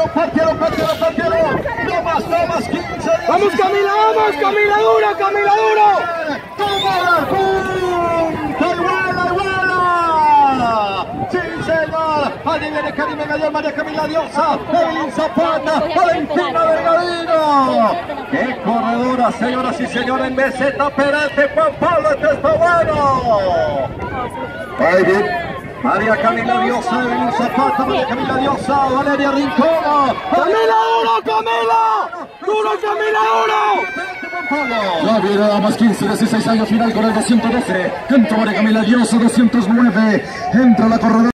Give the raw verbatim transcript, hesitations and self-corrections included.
partieron, partieron, partieron. No más, no más, quince. Vamos Camila, vamos Camila, duro, Camila, duro. ¡Toma! ¡Pum! ¡Qué buena, y buena! ¡Sí, señor! Allí viene Karime Gallón, María Camila Diosa, Evelyn Zapata, Valentina Delgadino. ¡Qué corredora, señoras y señores! En meseta Peralta, Juan Pablo, este está bueno. Ahí bien. María Camila Diosa, Evelyn Zapata, María Camila Diosa, Valeria Rincón. ¡Camila, duro, Camila! ¡Duro, Camila, duro! Ya viene a más quince, dieciséis años final con el doscientos doce. Entra María Camila Diosa, doscientos nueve. Entra la corredora.